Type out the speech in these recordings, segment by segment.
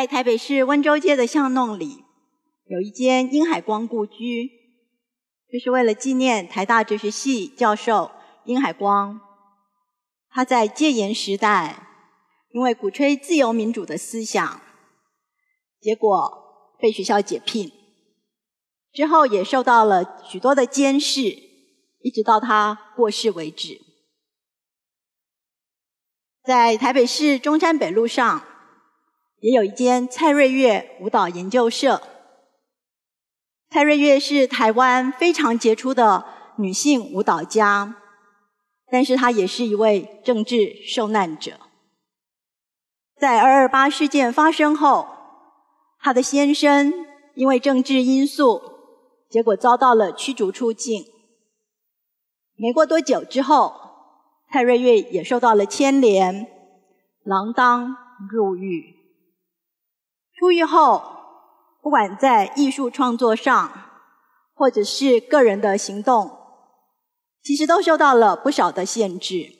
台北市温州街的巷弄里，有一间殷海光故居，这是为了纪念台大哲学系教授殷海光。他在戒严时代，因为鼓吹自由民主的思想，结果被学校解聘，之后也受到了许多的监视，一直到他过世为止。在台北市中山北路上，也有一间蔡瑞月舞蹈研究社。蔡瑞月是台湾非常杰出的女性舞蹈家，但是她也是一位政治受难者。在228事件发生后，她的先生因为政治因素，结果遭到了驱逐出境。没过多久之后，蔡瑞月也受到了牵连，锒铛入狱。出狱后，不管在艺术创作上，或者是个人的行动，其实都受到了不少的限制。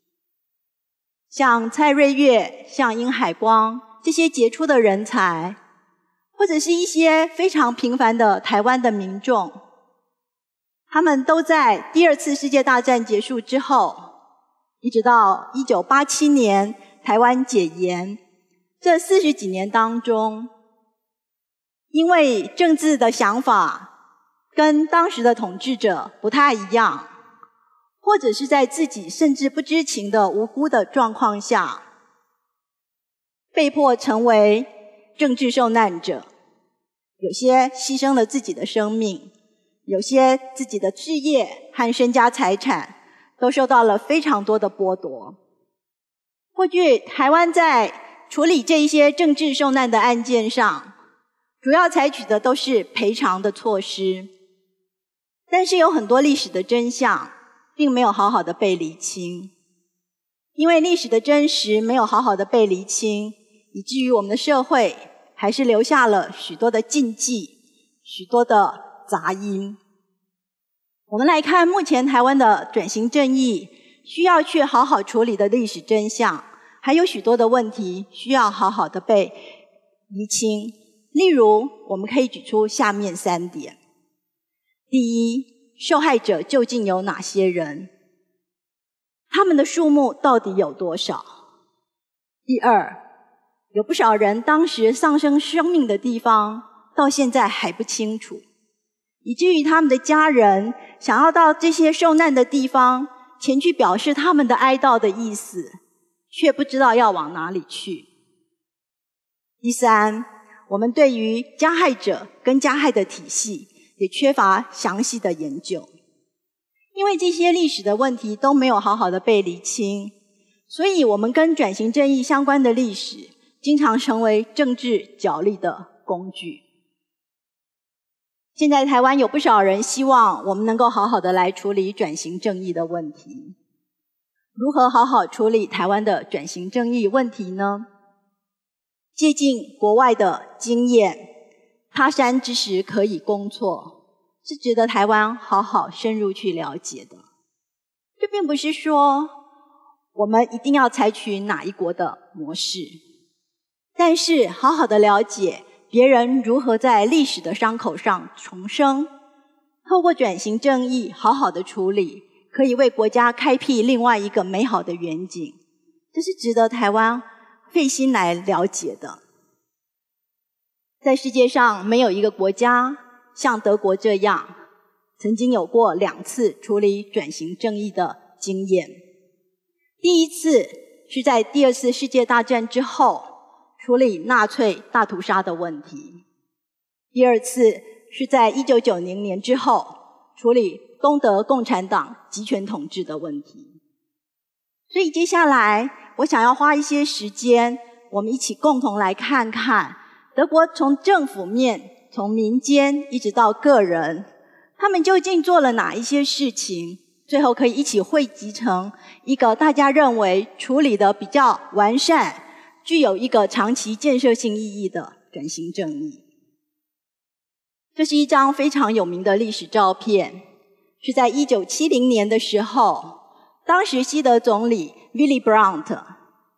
像蔡瑞月、像殷海光这些杰出的人才，或者是一些非常平凡的台湾的民众，他们都在第二次世界大战结束之后，一直到1987年台湾解严，这40几年当中，因为政治的想法跟当时的统治者不太一样，或者是在自己甚至不知情的无辜的状况下，被迫成为政治受难者，有些牺牲了自己的生命，有些自己的事业和身家财产都受到了非常多的剥夺。过去台湾在处理这一些政治受难的案件上，主要采取的都是赔偿的措施，但是有很多历史的真相并没有好好的被厘清。因为历史的真实没有好好的被厘清，以至于我们的社会还是留下了许多的禁忌，许多的杂音。我们来看目前台湾的转型正义需要去好好处理的历史真相，还有许多的问题需要好好的被厘清。例如，我们可以举出下面3点。第一，受害者究竟有哪些人？他们的数目到底有多少？第二，有不少人当时丧生生命的地方，到现在还不清楚，以至于他们的家人想要到这些受难的地方前去表示他们的哀悼的意思，却不知道要往哪里去。第三，我们对于加害者跟加害的体系也缺乏详细的研究。因为这些历史的问题都没有好好的被厘清，所以我们跟转型正义相关的历史经常成为政治角力的工具。现在台湾有不少人希望我们能够好好的来处理转型正义的问题。如何好好处理台湾的转型正义问题呢？借鉴国外的经验，他山之石可以攻错，是值得台湾好好深入去了解的。这并不是说我们一定要采取哪一国的模式，但是好好的了解别人如何在历史的伤口上重生，透过转型正义好好的处理，可以为国家开辟另外一个美好的远景，这是值得台湾费心来了解的。在世界上没有一个国家像德国这样曾经有过2次处理转型正义的经验。第一次是在第2次世界大战之后处理纳粹大屠杀的问题，第2次是在1990年之后处理东德共产党集权统治的问题。所以接下来我想要花一些时间，我们一起共同来看看德国从政府面，从民间一直到个人，他们究竟做了哪一些事情，最后可以一起汇集成一个大家认为处理的比较完善，具有一个长期建设性意义的转型正义。这是一张非常有名的历史照片，是在1970年的时候，当时西德总理 Willy Brandt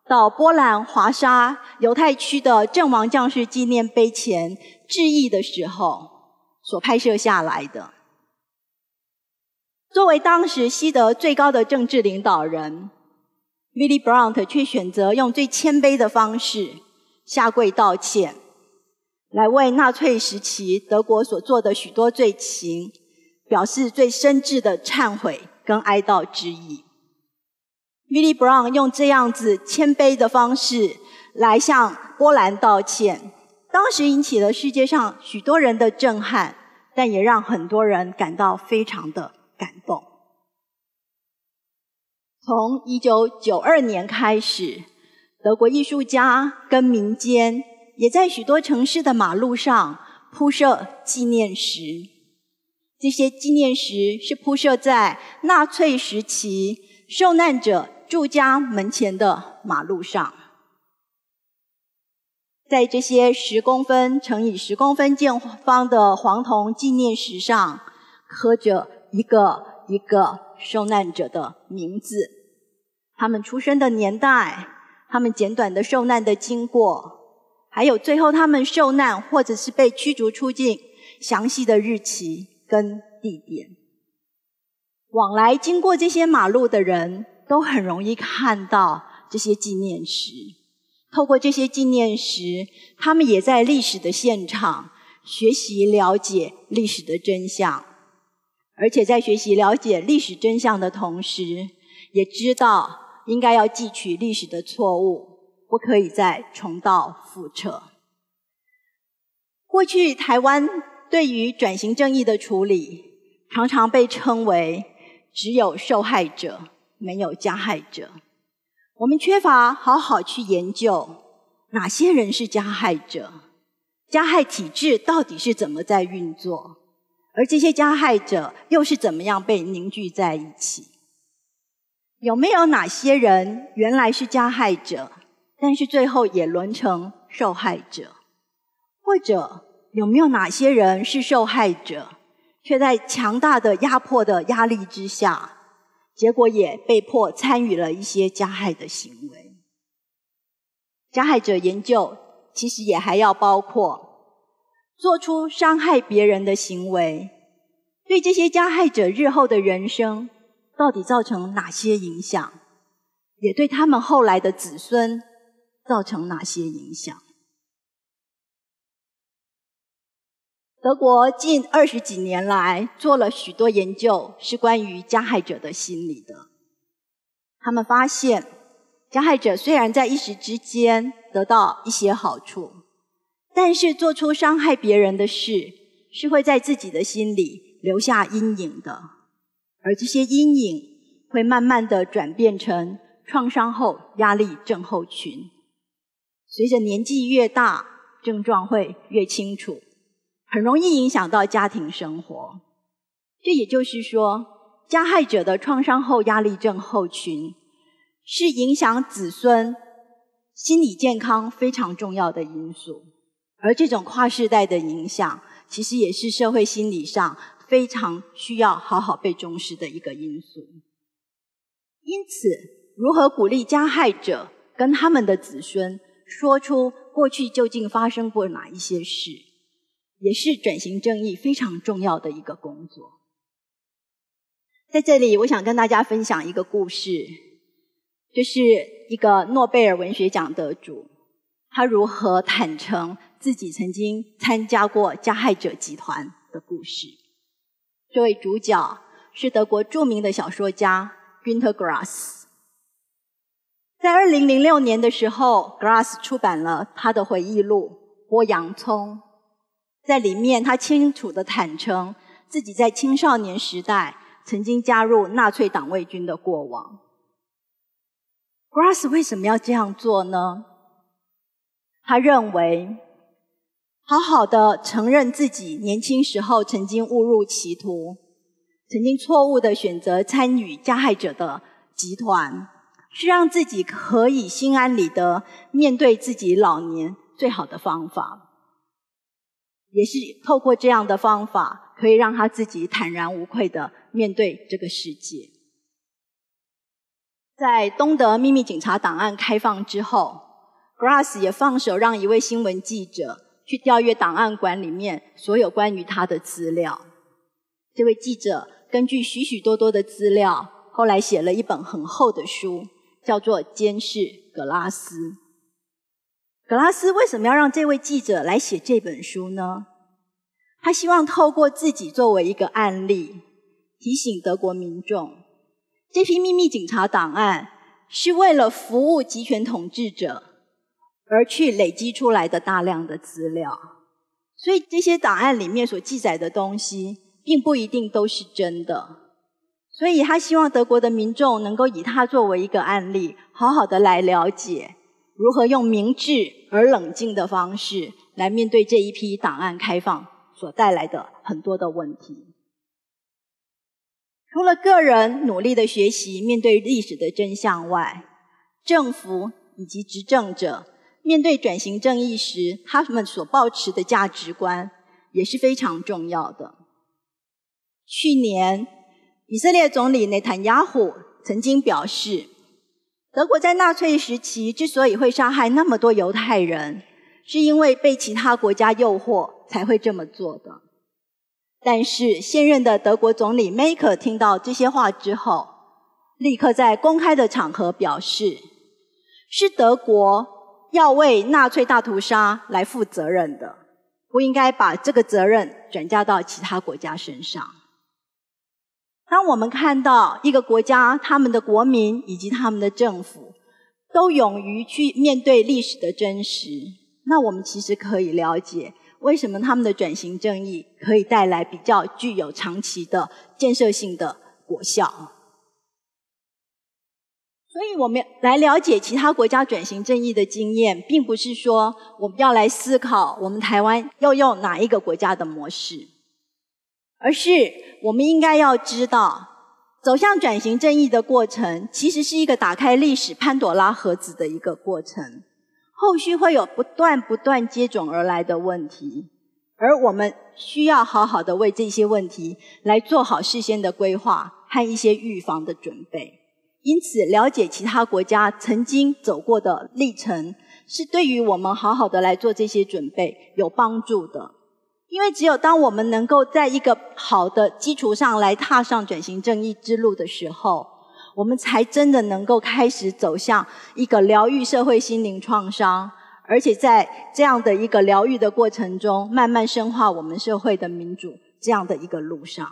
到波兰华沙犹太区的阵亡将士纪念碑前致意的时候所拍摄下来的。作为当时西德最高的政治领导人， Willy Brandt 却选择用最谦卑的方式下跪道歉，来为纳粹时期德国所做的许多罪行表示最深挚的忏悔跟哀悼之意。Willy Brandt 用这样子谦卑的方式来向波兰道歉，当时引起了世界上许多人的震撼，但也让很多人感到非常的感动。从1992年开始，德国艺术家跟民间也在许多城市的马路上铺设纪念石。这些纪念石是铺设在纳粹时期受难者住家门前的马路上。在这些10公分乘以10公分见方的黄铜纪念石上，刻着一个一个受难者的名字，他们出生的年代，他们简短的受难的经过，还有最后他们受难或者是被驱逐出境详细的日期跟地点。往来经过这些马路的人都很容易看到这些纪念石，透过这些纪念石，他们也在历史的现场学习了解历史的真相，而且在学习了解历史真相的同时，也知道应该要汲取历史的错误，不可以再重蹈覆辙。过去台湾对于转型正义的处理，常常被称为只有受害者，没有加害者。我们缺乏好好去研究哪些人是加害者，加害体制到底是怎么在运作，而这些加害者又是怎么样被凝聚在一起。有没有哪些人原来是加害者，但是最后也沦成受害者？或者有没有哪些人是受害者，却在强大的压迫的压力之下，结果也被迫参与了一些加害的行为？加害者研究其实也还要包括做出伤害别人的行为，对这些加害者日后的人生到底造成哪些影响，也对他们后来的子孙造成哪些影响。德国近20几年来做了许多研究，是关于加害者的心理的。他们发现，加害者虽然在一时之间得到一些好处，但是做出伤害别人的事，是会在自己的心里留下阴影的。而这些阴影会慢慢的转变成创伤后压力症候群，随着年纪越大，症状会越清楚，很容易影响到家庭生活。这也就是说，加害者的创伤后压力症候群是影响子孙心理健康非常重要的因素，而这种跨世代的影响，其实也是社会心理上非常需要好好被重视的一个因素。因此，如何鼓励加害者跟他们的子孙说出过去究竟发生过哪一些事，也是转型正义非常重要的一个工作。在这里，我想跟大家分享一个故事，就是一个诺贝尔文学奖得主，他如何坦诚自己曾经参加过加害者集团的故事。这位主角是德国著名的小说家 Günter Grass。 在2006年的时候， Grass 出版了他的回忆录《剥洋葱》。在里面，他清楚地坦诚自己在青少年时代曾经加入纳粹党卫军的过往。 Grass 为什么要这样做呢？他认为好好的承认自己年轻时候曾经误入歧途，曾经错误的选择参与加害者的集团，是让自己可以心安理得面对自己老年最好的方法，也是透过这样的方法，可以让他自己坦然无愧的面对这个世界。 在东德秘密警察档案开放之后， Grass 也放手让一位新闻记者去调阅档案馆里面所有关于他的资料。这位记者根据许许多多的资料，后来写了一本很厚的书，叫做《监视格拉斯》。格拉斯为什么要让这位记者来写这本书呢？他希望透过自己作为一个案例，提醒德国民众，这批秘密警察档案是为了服务集权统治者而去累积出来的大量的资料，所以这些档案里面所记载的东西并不一定都是真的。所以他希望德国的民众能够以他作为一个案例，好好的来了解如何用明智而冷静的方式来面对这一批档案开放所带来的很多的问题。除了个人努力的学习面对历史的真相外，政府以及执政者面对转型正义时，他们所抱持的价值观也是非常重要的。去年，以色列总理内塔尼亚胡曾经表示，德国在纳粹时期之所以会杀害那么多犹太人，是因为被其他国家诱惑才会这么做的。但是现任的德国总理梅克听到这些话之后，立刻在公开的场合表示，是德国要为纳粹大屠杀来负责任的，不应该把这个责任转嫁到其他国家身上。当我们看到一个国家他们的国民以及他们的政府都勇于去面对历史的真实，那我们其实可以了解为什么他们的转型正义可以带来比较具有长期的建设性的果效。所以我们来了解其他国家转型正义的经验，并不是说我们要来思考我们台湾要用哪一个国家的模式，而是我们应该要知道，走向转型正义的过程其实是一个打开历史潘朵拉盒子的一个过程，后续会有不断接踵而来的问题，而我们需要好好的为这些问题来做好事先的规划和一些预防的准备。因此，了解其他国家曾经走过的历程，是对于我们好好的来做这些准备有帮助的。因为只有当我们能够在一个好的基础上来踏上转型正义之路的时候，我们才真的能够开始走向一个疗愈社会心灵创伤，而且在这样的一个疗愈的过程中，慢慢深化我们社会的民主这样的一个路上。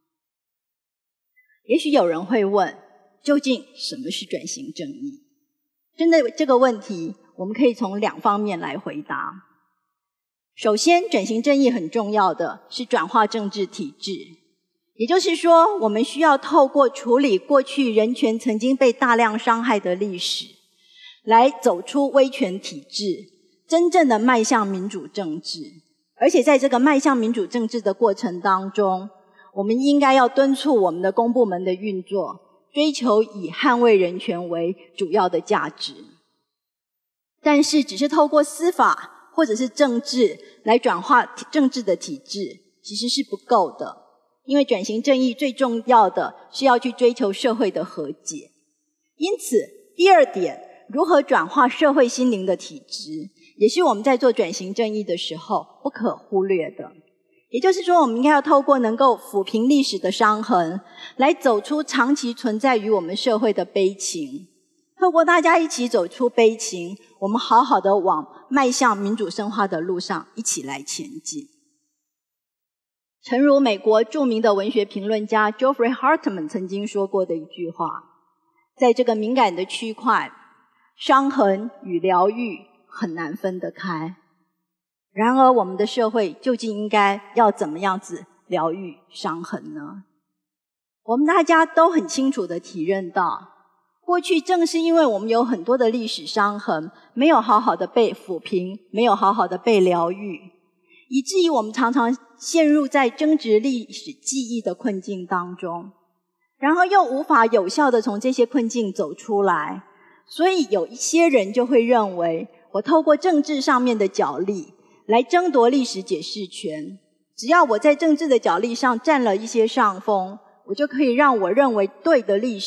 也许有人会问，究竟什么是转型正义？针对这个问题，我们可以从两方面来回答。首先，转型正义很重要的是转化政治体制，也就是说，我们需要透过处理过去人权曾经被大量伤害的历史，来走出威权体制，真正的迈向民主政治。而且在这个迈向民主政治的过程当中，我们应该要敦促我们的公部门的运作，追求以捍卫人权为主要的价值。但是只是透过司法或者是政治来转化政治的体制，其实是不够的。因为转型正义最重要的是要去追求社会的和解。因此，第二点，如何转化社会心灵的体制，也是我们在做转型正义的时候不可忽略的。也就是说，我们应该要透过能够抚平历史的伤痕，来走出长期存在于我们社会的悲情。透过大家一起走出悲情，我们好好的往迈向民主深化的路上一起来前进。诚如美国著名的文学评论家 Geoffrey Hartman 曾经说过的一句话，在这个敏感的区块，伤痕与疗愈很难分得开。然而，我们的社会究竟应该要怎么样子疗愈伤痕呢？我们大家都很清楚地体认到，过去正是因为我们有很多的历史伤痕没有好好的被抚平，没有好好的被疗愈，以至于我们常常陷入在争执历史记忆的困境当中，然后又无法有效地从这些困境走出来。所以有一些人就会认为，我透过政治上面的角力来争夺历史解释权，只要我在政治的角力上占了一些上风，我就可以让我认为对的历史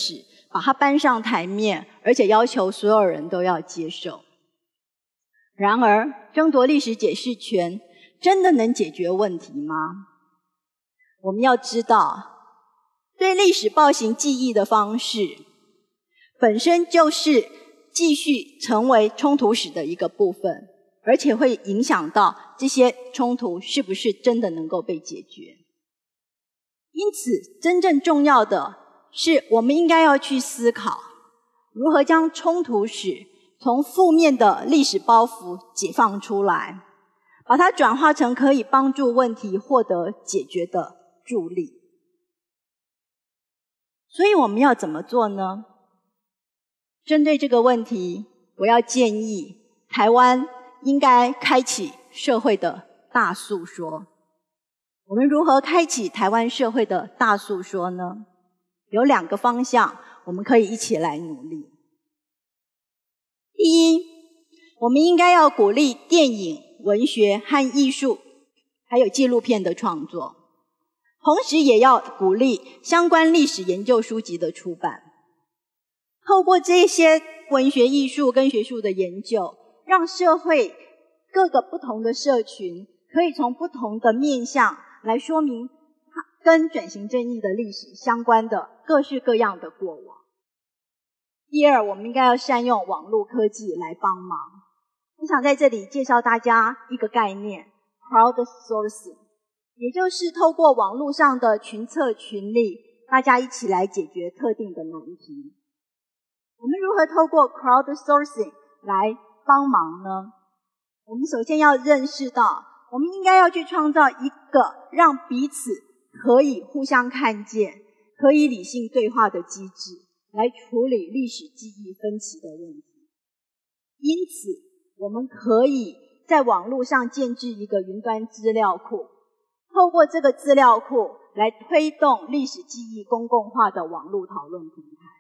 把它搬上台面，而且要求所有人都要接受。然而，争夺历史解释权真的能解决问题吗？我们要知道，对历史暴行记忆的方式本身就是继续成为冲突史的一个部分，而且会影响到这些冲突是不是真的能够被解决。因此，真正重要的是我们应该要去思考，如何将冲突史从负面的历史包袱解放出来，把它转化成可以帮助问题获得解决的助力。所以我们要怎么做呢？针对这个问题，我要建议台湾应该开启社会的大诉说。我们如何开启台湾社会的大诉说呢？有2个方向，我们可以一起来努力。第一，我们应该要鼓励电影、文学和艺术，还有纪录片的创作，同时也要鼓励相关历史研究书籍的出版。透过这些文学、艺术跟学术的研究，让社会各个不同的社群可以从不同的面向来说明跟转型正义的历史相关的各式各样的过往。第二，我们应该要善用网络科技来帮忙。我想在这里介绍大家一个概念 crowdsourcing， 也就是透过网络上的群策群力，大家一起来解决特定的难题。我们如何透过 crowdsourcing 来帮忙呢？我们首先要认识到，我们应该要去创造一个让彼此可以互相看见、可以理性对话的机制，来处理历史记忆分歧的问题。因此，我们可以在网络上建置一个云端资料库，透过这个资料库来推动历史记忆公共化的网络讨论平台。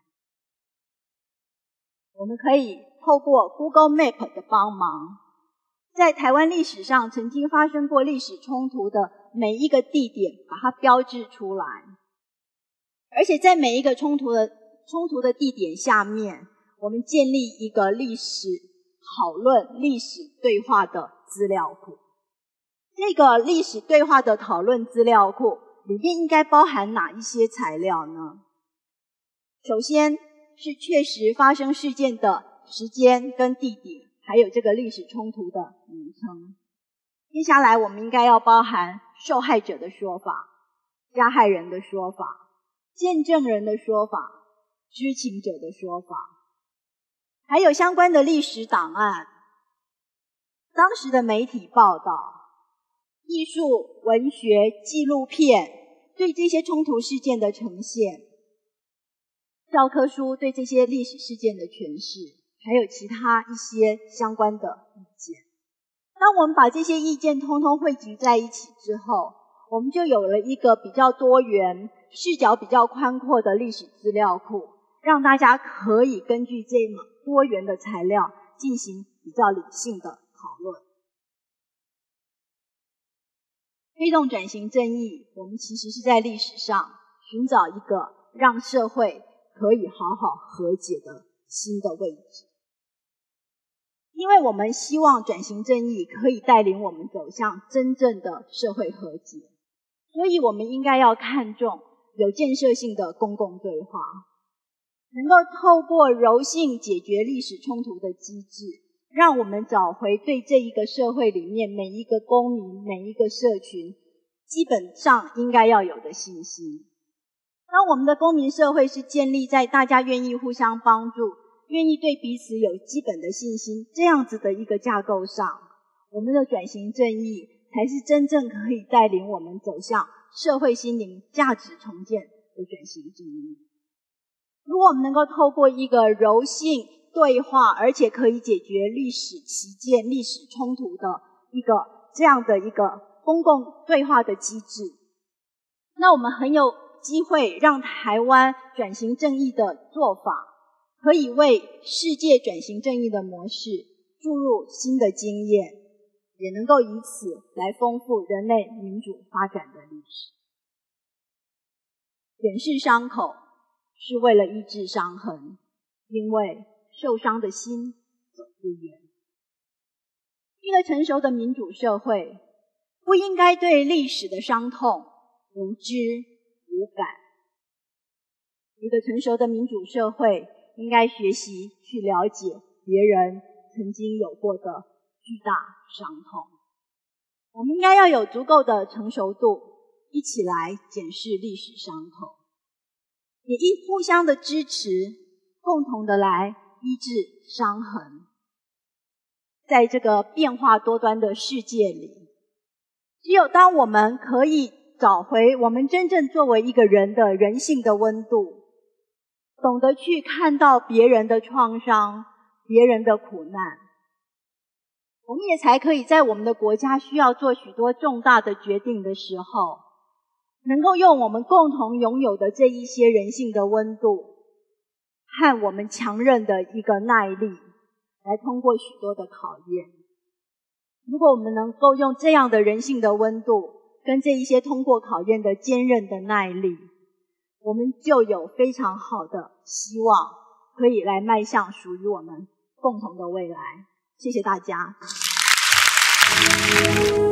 我们可以透过 Google Map 的帮忙，在台湾历史上曾经发生过历史冲突的每一个地点把它标志出来，而且在每一个冲突的地点下面，我们建立一个历史讨论、历史对话的资料库。这个历史对话的讨论资料库里面应该包含哪一些材料呢？首先是确实发生事件的时间跟地点，还有这个历史冲突的名称。接下来我们应该要包含受害者的说法、加害人的说法、见证人的说法、知情者的说法，还有相关的历史档案、当时的媒体报道、艺术、文学、纪录片对这些冲突事件的呈现，教科书对这些历史事件的诠释，还有其他一些相关的意见。当我们把这些意见通通汇集在一起之后，我们就有了一个比较多元、视角比较宽阔的历史资料库，让大家可以根据这么多元的材料进行比较理性的讨论。推动转型正义，我们其实是在历史上寻找一个让社会可以好好和解的新的位置。因为我们希望转型正义可以带领我们走向真正的社会和解，所以我们应该要看重有建设性的公共对话，能够透过柔性解决历史冲突的机制，让我们找回对这一个社会里面每一个公民、每一个社群基本上应该要有的信心。当我们的公民社会是建立在大家愿意互相帮助、愿意对彼此有基本的信心这样子的一个架构上，我们的转型正义才是真正可以带领我们走向社会心灵价值重建的转型正义。如果我们能够透过一个柔性对话，而且可以解决历史旗舰、历史冲突的一个这样的一个公共对话的机制，那我们很有机会让台湾转型正义的做法可以为世界转型正义的模式注入新的经验，也能够以此来丰富人类民主发展的历史。检视伤口， 是为了医治伤痕，因为受伤的心走不远。一个成熟的民主社会不应该对历史的伤痛无知无感。一个成熟的民主社会应该学习去了解别人曾经有过的巨大伤痛。我们应该要有足够的成熟度，一起来检视历史伤痛，也互相的支持，共同的来医治伤痕。在这个变化多端的世界里，只有当我们可以找回我们真正作为一个人的人性的温度，懂得去看到别人的创伤，别人的苦难，我们也才可以在我们的国家需要做许多重大的决定的时候，能够用我们共同拥有的这一些人性的温度和我们强韧的一个耐力来通过许多的考验。如果我们能够用这样的人性的温度跟这一些通过考验的坚韧的耐力，我们就有非常好的希望可以来迈向属于我们共同的未来。谢谢大家。